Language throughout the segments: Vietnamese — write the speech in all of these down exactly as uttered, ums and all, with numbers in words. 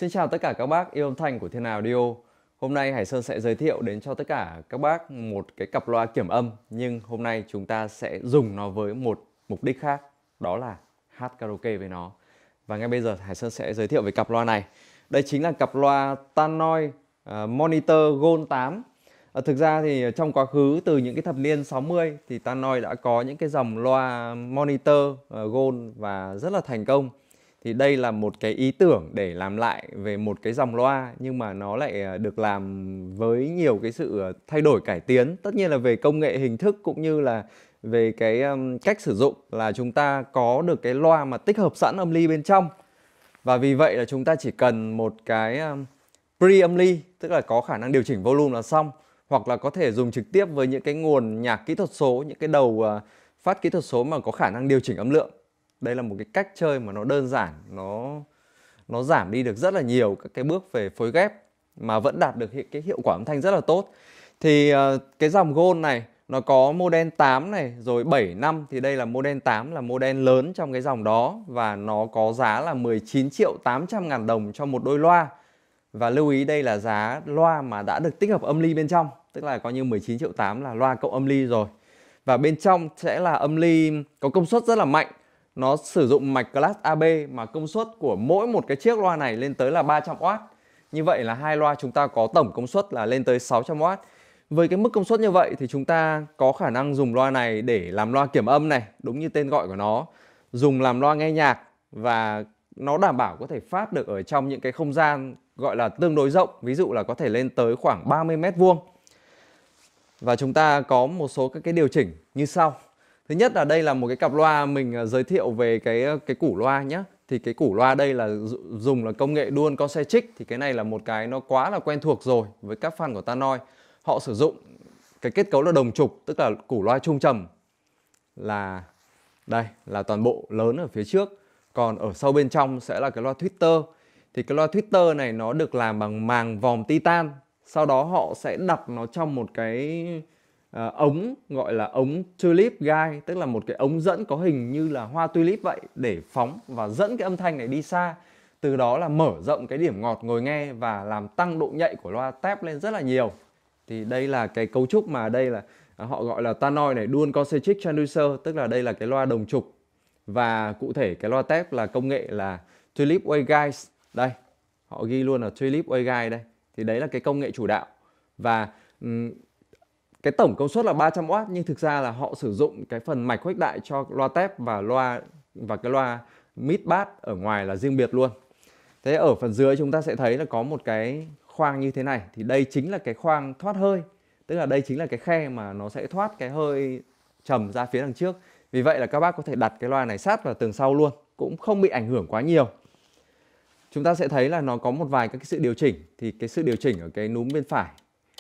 Xin chào tất cả các bác yêu âm thanh của Thiên Hà Audio. Hôm nay Hải Sơn sẽ giới thiệu đến cho tất cả các bác một cái cặp loa kiểm âm, nhưng hôm nay chúng ta sẽ dùng nó với một mục đích khác, đó là hát karaoke với nó. Và ngay bây giờ Hải Sơn sẽ giới thiệu về cặp loa này. Đây chính là cặp loa Tannoy uh, Monitor Gold tám. uh, Thực ra thì trong quá khứ từ những cái thập niên sáu mươi thì Tannoy đã có những cái dòng loa Monitor uh, Gold và rất là thành công. Thì đây là một cái ý tưởng để làm lại về một cái dòng loa, nhưng mà nó lại được làm với nhiều cái sự thay đổi cải tiến. Tất nhiên là về công nghệ hình thức cũng như là về cái um, cách sử dụng, là chúng ta có được cái loa mà tích hợp sẵn âm ly bên trong. Và vì vậy là chúng ta chỉ cần một cái um, pre âm ly, tức là có khả năng điều chỉnh volume là xong. Hoặc là có thể dùng trực tiếp với những cái nguồn nhạc kỹ thuật số, những cái đầu uh, phát kỹ thuật số mà có khả năng điều chỉnh âm lượng. Đây là một cái cách chơi mà nó đơn giản, nó nó giảm đi được rất là nhiều các cái bước về phối ghép mà vẫn đạt được cái hiệu quả âm thanh rất là tốt. Thì uh, cái dòng Gold này nó có model tám này, rồi bảy năm, thì đây là model tám là model lớn trong cái dòng đó, và nó có giá là mười chín triệu tám trăm ngàn đồng cho một đôi loa. Và lưu ý đây là giá loa mà đã được tích hợp âm ly bên trong, tức là coi như mười chín triệu tám là loa cộng âm ly rồi. Và bên trong sẽ là âm ly có công suất rất là mạnh. Nó sử dụng mạch class a bê mà công suất của mỗi một cái chiếc loa này lên tới là ba trăm oát. Như vậy là hai loa chúng ta có tổng công suất là lên tới sáu trăm oát. Với cái mức công suất như vậy thì chúng ta có khả năng dùng loa này để làm loa kiểm âm này, đúng như tên gọi của nó. Dùng làm loa nghe nhạc, và nó đảm bảo có thể phát được ở trong những cái không gian gọi là tương đối rộng. Ví dụ là có thể lên tới khoảng ba mươi mét vuông. Và chúng ta có một số các cái điều chỉnh như sau. Thứ nhất là đây là một cái cặp loa mình giới thiệu về cái cái củ loa nhé. Thì cái củ loa đây là dùng là công nghệ Dual Concentric. Thì cái này là một cái nó quá là quen thuộc rồi với các fan của Tannoy. Họ sử dụng cái kết cấu là đồng trục, tức là củ loa trung trầm là đây là toàn bộ lớn ở phía trước. Còn ở sâu bên trong sẽ là cái loa tweeter. Thì cái loa tweeter này nó được làm bằng màng vòm titan. Sau đó họ sẽ đặt nó trong một cái À, ống gọi là ống tulip guide, tức là một cái ống dẫn có hình như là hoa tulip vậy, để phóng và dẫn cái âm thanh này đi xa. Từ đó là mở rộng cái điểm ngọt ngồi nghe và làm tăng độ nhạy của loa tép lên rất là nhiều. Thì đây là cái cấu trúc mà đây là à, họ gọi là Tannoy này, Dual Concentric Transducer, tức là đây là cái loa đồng trục. Và cụ thể cái loa tép là công nghệ là tulip waveguide. Đây, họ ghi luôn là tulip waveguide đây. Thì đấy là cái công nghệ chủ đạo. Và um, cái tổng công suất là ba trăm oát, nhưng thực ra là họ sử dụng cái phần mạch khuếch đại cho loa tép và loa và cái loa mid bass ở ngoài là riêng biệt luôn. Thế ở phần dưới chúng ta sẽ thấy là có một cái khoang như thế này. Thì đây chính là cái khoang thoát hơi, tức là đây chính là cái khe mà nó sẽ thoát cái hơi trầm ra phía đằng trước. Vì vậy là các bác có thể đặt cái loa này sát vào tường sau luôn, cũng không bị ảnh hưởng quá nhiều. Chúng ta sẽ thấy là nó có một vài các cái sự điều chỉnh. Thì cái sự điều chỉnh ở cái núm bên phải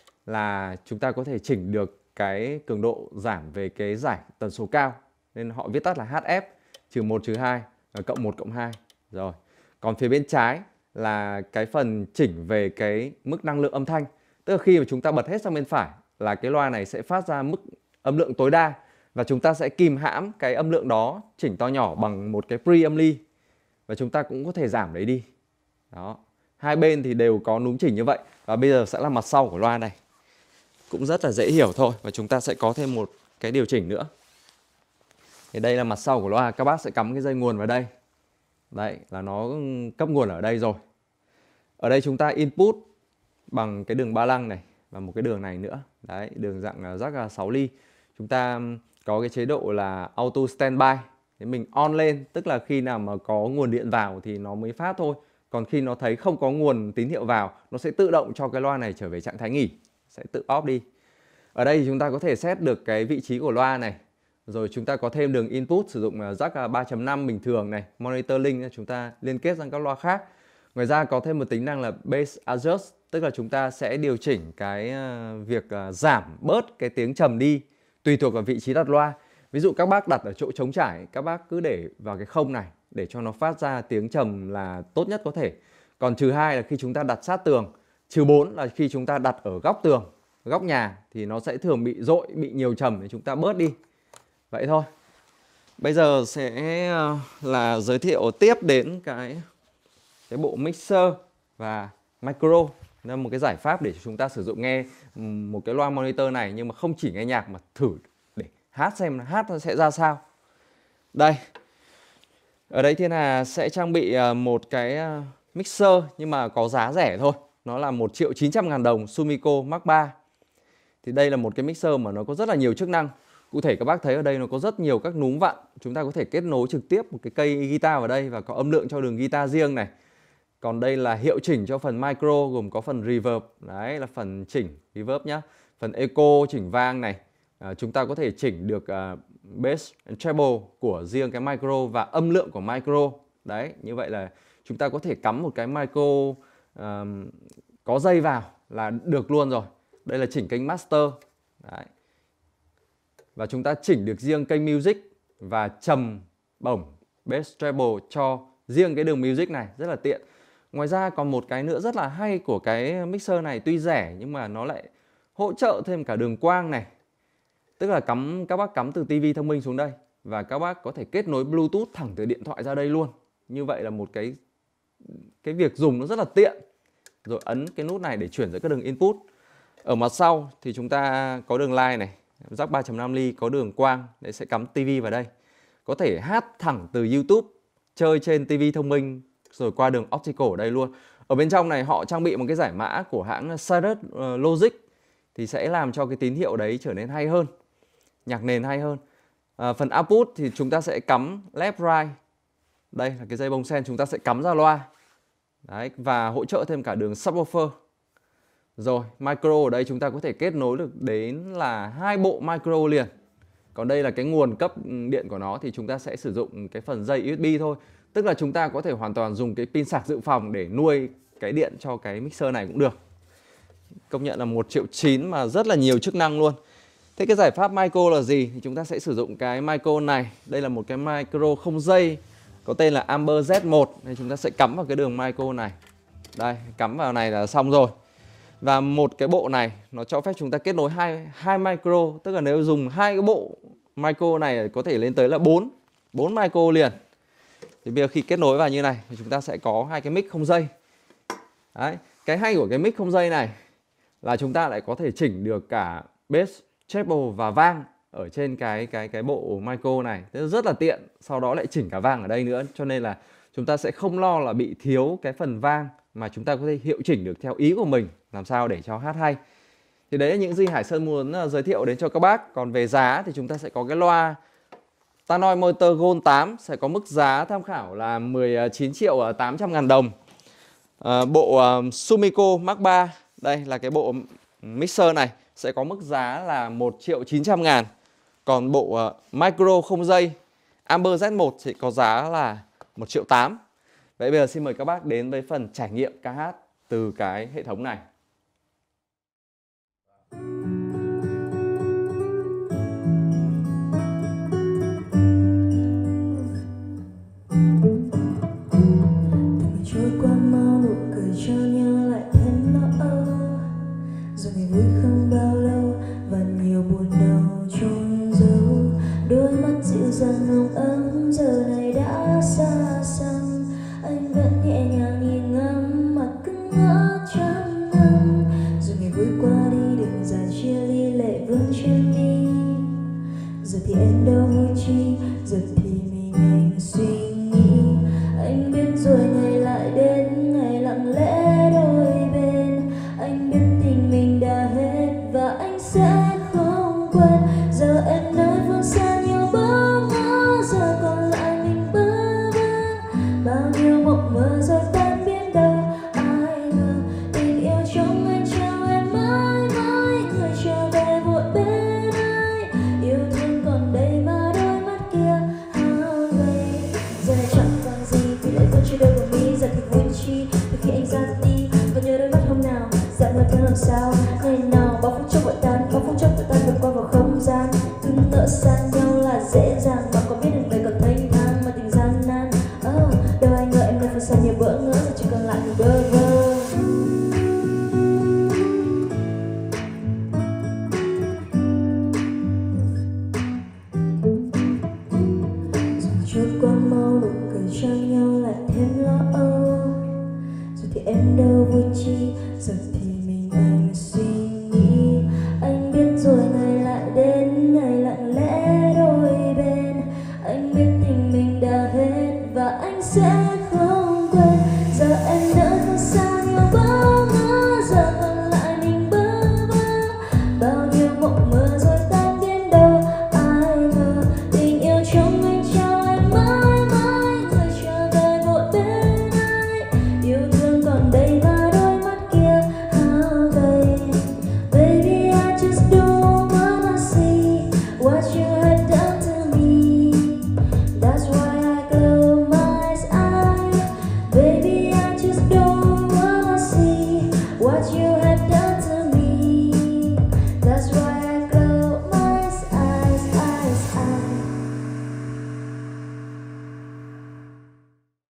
là chúng ta có thể chỉnh được cái cường độ giảm về cái giải tần số cao, nên họ viết tắt là hát ép trừ một trừ hai cộng một cộng hai. Rồi. Còn phía bên trái là cái phần chỉnh về cái mức năng lượng âm thanh. Tức là khi mà chúng ta bật hết sang bên phải là cái loa này sẽ phát ra mức âm lượng tối đa, và chúng ta sẽ kìm hãm cái âm lượng đó, chỉnh to nhỏ bằng một cái pre âm ly, và chúng ta cũng có thể giảm đấy đi. Đó. Hai bên thì đều có núm chỉnh như vậy. Và bây giờ sẽ là mặt sau của loa này. Cũng rất là dễ hiểu thôi. Và chúng ta sẽ có thêm một cái điều chỉnh nữa. Thì đây là mặt sau của loa. Các bác sẽ cắm cái dây nguồn vào đây. Đấy là nó cấp nguồn ở đây rồi. Ở đây chúng ta input bằng cái đường ba lăng này, và một cái đường này nữa. Đấy, đường dạng jack sáu ly. Chúng ta có cái chế độ là auto standby. Thế mình on lên, tức là khi nào mà có nguồn điện vào thì nó mới phát thôi. Còn khi nó thấy không có nguồn tín hiệu vào, nó sẽ tự động cho cái loa này trở về trạng thái nghỉ, sẽ tự off đi. Ở đây thì chúng ta có thể set được cái vị trí của loa này. Rồi chúng ta có thêm đường input sử dụng jack ba chấm năm bình thường này, monitor link chúng ta liên kết sang các loa khác. Ngoài ra có thêm một tính năng là bass adjust, tức là chúng ta sẽ điều chỉnh cái việc giảm bớt cái tiếng trầm đi tùy thuộc vào vị trí đặt loa. Ví dụ các bác đặt ở chỗ trống trải, các bác cứ để vào cái không này để cho nó phát ra tiếng trầm là tốt nhất có thể. Còn trừ hai là khi chúng ta đặt sát tường, trừ bốn là khi chúng ta đặt ở góc tường, góc nhà thì nó sẽ thường bị dội, bị nhiều trầm thì chúng ta bớt đi. Vậy thôi. Bây giờ sẽ là giới thiệu tiếp đến cái cái bộ mixer và micro. Là một cái giải pháp để chúng ta sử dụng nghe một cái loa monitor này, nhưng mà không chỉ nghe nhạc mà thử để hát xem hát nó sẽ ra sao. Đây, ở đây Thiên Hà sẽ trang bị một cái mixer nhưng mà có giá rẻ thôi. Nó là một triệu chín trăm ngàn đồng, Sumiko Mark ba. Thì đây là một cái mixer mà nó có rất là nhiều chức năng. Cụ thể các bác thấy ở đây nó có rất nhiều các núm vặn. Chúng ta có thể kết nối trực tiếp một cái cây guitar vào đây và có âm lượng cho đường guitar riêng này. Còn đây là hiệu chỉnh cho phần micro, gồm có phần reverb, đấy là phần chỉnh reverb nhá. Phần echo chỉnh vang này. À, chúng ta có thể chỉnh được uh, bass and treble của riêng cái micro và âm lượng của micro. Đấy, như vậy là chúng ta có thể cắm một cái micro uh, có dây vào là được luôn rồi. Đây là chỉnh kênh master. Đấy. Và chúng ta chỉnh được riêng kênh music và trầm bổng bass treble cho riêng cái đường music này, rất là tiện. Ngoài ra còn một cái nữa rất là hay của cái mixer này, tuy rẻ nhưng mà nó lại hỗ trợ thêm cả đường quang này. Tức là cắm các bác cắm từ tivi thông minh xuống đây và các bác có thể kết nối Bluetooth thẳng từ điện thoại ra đây luôn. Như vậy là một cái cái việc dùng nó rất là tiện. Rồi ấn cái nút này để chuyển giữa các đường input. Ở mặt sau thì chúng ta có đường line này, jack ba chấm năm ly, có đường quang để sẽ cắm tivi vào đây. Có thể hát thẳng từ YouTube, chơi trên tivi thông minh rồi qua đường optical ở đây luôn. Ở bên trong này họ trang bị một cái giải mã của hãng Cirrus Logic thì sẽ làm cho cái tín hiệu đấy trở nên hay hơn, nhạc nền hay hơn. À, phần output thì chúng ta sẽ cắm left right. Đây là cái dây bông sen chúng ta sẽ cắm ra loa. Đấy, và hỗ trợ thêm cả đường subwoofer. Rồi, micro ở đây chúng ta có thể kết nối được đến là hai bộ micro liền. Còn đây là cái nguồn cấp điện của nó thì chúng ta sẽ sử dụng cái phần dây u ét bê thôi. Tức là chúng ta có thể hoàn toàn dùng cái pin sạc dự phòng để nuôi cái điện cho cái mixer này cũng được. Công nhận là một triệu chín mà rất là nhiều chức năng luôn. Thế cái giải pháp micro là gì? Thì chúng ta sẽ sử dụng cái micro này. Đây là một cái micro không dây có tên là Amber Z một. Nên chúng ta sẽ cắm vào cái đường micro này. Đây, cắm vào này là xong rồi. Và một cái bộ này nó cho phép chúng ta kết nối hai, hai micro. Tức là nếu dùng hai cái bộ micro này có thể lên tới là bốn bốn micro liền. Thì bây giờ khi kết nối vào như này thì chúng ta sẽ có hai cái mic không dây. Đấy, cái hay của cái mic không dây này là chúng ta lại có thể chỉnh được cả bass, treble và vang ở trên cái cái cái bộ micro này. Thế rất là tiện. Sau đó lại chỉnh cả vang ở đây nữa, cho nên là chúng ta sẽ không lo là bị thiếu cái phần vang mà chúng ta có thể hiệu chỉnh được theo ý của mình, làm sao để cho hát hay. Thì đấy là những gì Hải Sơn muốn giới thiệu đến cho các bác. Còn về giá thì chúng ta sẽ có cái loa Tannoy Monitor Gold tám sẽ có mức giá tham khảo là mười chín triệu tám trăm ngàn đồng. À, bộ uh, Sumiko Mark ba, đây là cái bộ mixer này sẽ có mức giá là một triệu chín trăm ngàn. Còn bộ uh, micro không dây Amber Z một thì có giá là một triệu tám. Vậy bây giờ xin mời các bác đến với phần trải nghiệm ca hát từ cái hệ thống này. Trôi qua mau nụ cười cho nhau lại thêm lo âu, rồi ngày vui không bao lâu và nhiều buồn đau chôn giấu. Đôi mắt dịu dàng nồng ấm giờ này đã xa xăm, anh vẫn nhẹ nhàng nhìn ngắm mặt cứng ngỡ trăm năm. Rồi ngày vui qua đi đừng giàn chia ly lệ vương trên mi, giờ thì em đâu vui chi, giờ thì mình anh suy nghĩ. Anh biết rồi ngày lại đến, ngày lặng lẽ đôi bên. Anh biết tình mình đã hết và anh sẽ không quên. Giờ em nói phương xa nhiều bỡ ngỡ, giờ còn lại mình bơ vơ. Bao nhiêu mộng mơ rồi tan biến đâu ai ngờ. Tình yêu trong anh trao em mãi mãi, người trở về vội bên ai. Yêu thương còn đây mà đôi mắt kia hao gầy. Giờ này chẳng còn gì vì lại vẫn chưa đâu của mi. Giờ thì vui chi từ khi anh ra đi và nhớ đôi mắt hôm nào dặn mà thương làm sao. Ngày nào bao phút chốc vội tan, bao phút chốc vội tan vượt qua vào không gian. Cứ ngỡ xa nhau là dễ dàng mà có biết được đời còn thênh thang mà tình gian nan. Oh, đâu ai ngờ em đã phần xa nhiều bỡ ngỡ, giờ chỉ còn lại mình bơ vơ. Trôi qua mau nụ cười cho nhau lại thêm lo âu, rồi thì em đâu vui chi, giờ thì mình anh suy nghĩ. Anh biết rồi ngày lại đến, ngày lặng lẽ đôi bên. Anh biết tình mình đã hết và anh sẽ